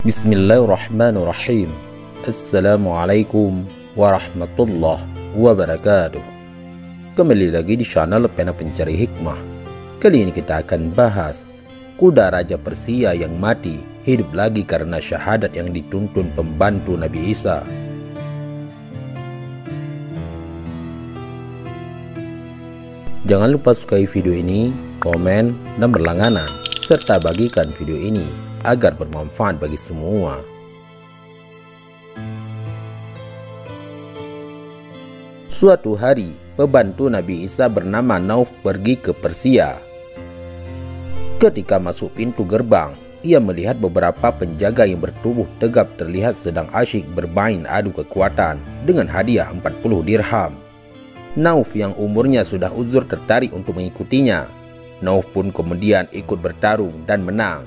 Bismillahirrahmanirrahim. Assalamualaikum warahmatullahi wabarakatuh. Kembali lagi di channel Pena Pencari Hikmah. Kali ini kita akan bahas kuda Raja Persia yang mati hidup lagi karena syahadat yang dituntun pembantu Nabi Isa. Jangan lupa sukai video ini, komen, dan berlangganan, serta bagikan video ini agar bermanfaat bagi semua. Suatu hari, pembantu Nabi Isa bernama Nauf pergi ke Persia. Ketika masuk pintu gerbang, ia melihat beberapa penjaga yang bertubuh tegap terlihat sedang asyik bermain adu kekuatan dengan hadiah 40 dirham. Nauf yang umurnya sudah uzur tertarik untuk mengikutinya. Nauf pun kemudian ikut bertarung dan menang.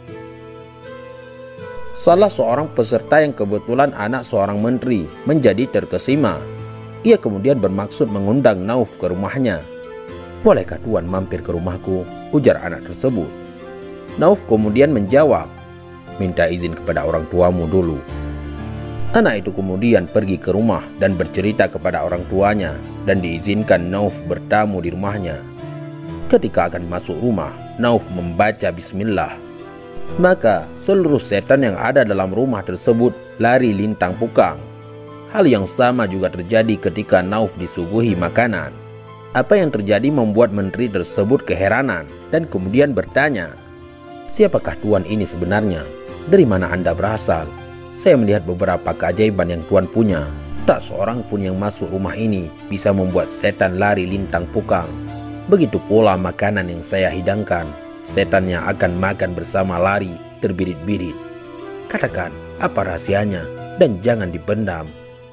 Salah seorang peserta yang kebetulan anak seorang menteri menjadi terkesima. Ia kemudian bermaksud mengundang Nauf ke rumahnya. "Bolehkah Tuan mampir ke rumahku?" ujar anak tersebut. Nauf kemudian menjawab, "Minta izin kepada orang tuamu dulu." Anak itu kemudian pergi ke rumah dan bercerita kepada orang tuanya dan diizinkan Nauf bertamu di rumahnya. Ketika akan masuk rumah, Nauf membaca bismillah. Maka seluruh setan yang ada dalam rumah tersebut lari lintang pukang. Hal yang sama juga terjadi ketika Nauf disuguhi makanan. Apa yang terjadi membuat menteri tersebut keheranan dan kemudian bertanya, "Siapakah Tuan ini sebenarnya? Dari mana Anda berasal? Saya melihat beberapa keajaiban yang Tuan punya. Tak seorang pun yang masuk rumah ini bisa membuat setan lari lintang pukang. Begitu pula makanan yang saya hidangkan. Setannya akan makan bersama lari terbirit-birit. Katakan apa rahasianya dan jangan dipendam."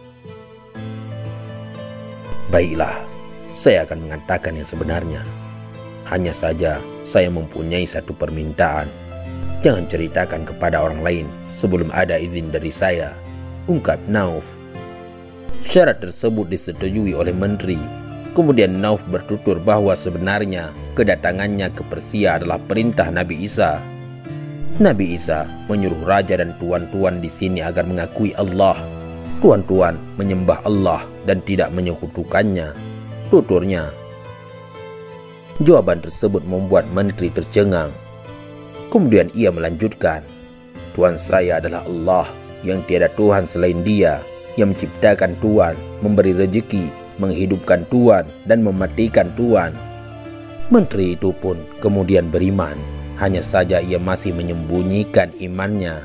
"Baiklah, saya akan mengatakan yang sebenarnya. Hanya saja saya mempunyai satu permintaan. Jangan ceritakan kepada orang lain sebelum ada izin dari saya," ungkap Nauf. Syarat tersebut disetujui oleh menteri. Kemudian Nauf bertutur bahwa sebenarnya kedatangannya ke Persia adalah perintah Nabi Isa. Nabi Isa menyuruh raja dan tuan-tuan di sini agar mengakui Allah. Tuan-tuan menyembah Allah dan tidak menyekutukannya, tuturnya. Jawaban tersebut membuat menteri tercengang. Kemudian ia melanjutkan, "Tuhan saya adalah Allah yang tiada Tuhan selain Dia, yang menciptakan Tuhan, memberi rezeki, menghidupkan Tuhan, dan mematikan Tuhan." Menteri itu pun kemudian beriman. Hanya saja ia masih menyembunyikan imannya.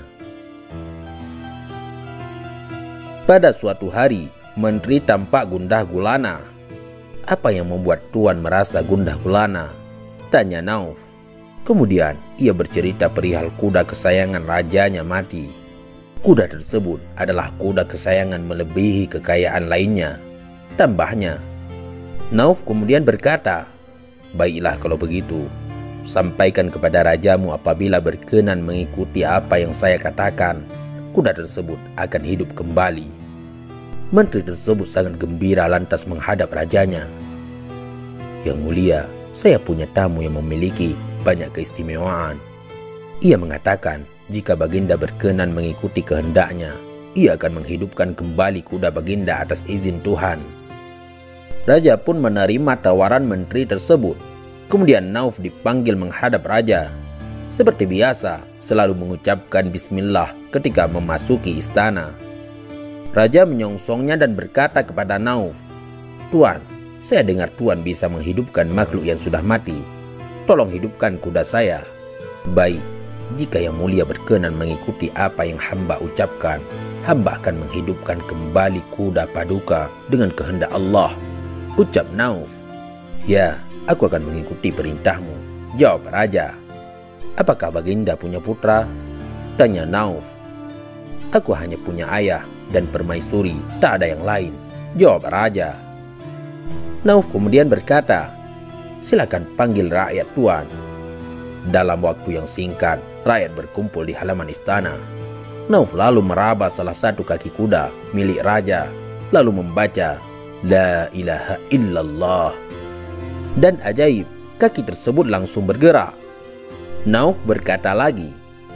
Pada suatu hari, menteri tampak gundah gulana. "Apa yang membuat Tuan merasa gundah gulana?" tanya Nauf. Kemudian ia bercerita perihal kuda kesayangan rajanya mati. Kuda tersebut adalah kuda kesayangan melebihi kekayaan lainnya. Tambahnya, Nauf kemudian berkata, "Baiklah kalau begitu, sampaikan kepada rajamu apabila berkenan mengikuti apa yang saya katakan, kuda tersebut akan hidup kembali." Menteri tersebut sangat gembira lantas menghadap rajanya. "Yang mulia, saya punya tamu yang memiliki banyak keistimewaan. Ia mengatakan jika Baginda berkenan mengikuti kehendaknya, ia akan menghidupkan kembali kuda Baginda atas izin Tuhan." Raja pun menerima tawaran menteri tersebut. Kemudian Nauf dipanggil menghadap raja. Seperti biasa, selalu mengucapkan bismillah ketika memasuki istana. Raja menyongsongnya dan berkata kepada Nauf, "Tuan, saya dengar Tuan bisa menghidupkan makhluk yang sudah mati. Tolong hidupkan kuda saya." "Baik, jika yang mulia berkenan mengikuti apa yang hamba ucapkan, hamba akan menghidupkan kembali kuda paduka dengan kehendak Allah," ucap Nauf. "Ya, aku akan mengikuti perintahmu," jawab raja. "Apakah Baginda punya putra?" tanya Nauf. "Aku hanya punya ayah dan permaisuri, tak ada yang lain," jawab raja. Nauf kemudian berkata, "Silakan panggil rakyat Tuan." Dalam waktu yang singkat, rakyat berkumpul di halaman istana. Nauf lalu meraba salah satu kaki kuda milik raja, lalu membaca, "La ilaha illallah." Dan ajaib, kaki tersebut langsung bergerak. Nauf berkata lagi,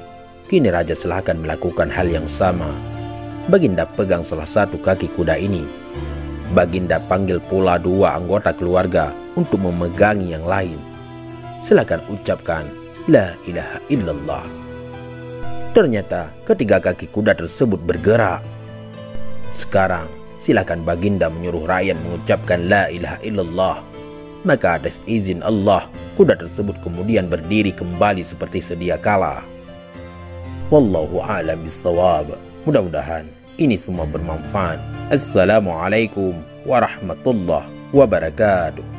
Kini Raja silahkan melakukan hal yang sama. Baginda pegang salah satu kaki kuda ini. Baginda panggil pula 2 anggota keluarga untuk memegangi yang lain. Silakan ucapkan La ilaha illallah. Ternyata ketiga kaki kuda tersebut bergerak. Sekarang silakan Baginda menyuruh rakyat mengucapkan La ilaha illallah. Maka atas izin Allah, kuda tersebut kemudian berdiri kembali seperti sedia kala. Wallahu a'lam bishawab. Mudah-mudahan ini semua bermanfaat. Assalamualaikum warahmatullahi wabarakatuh.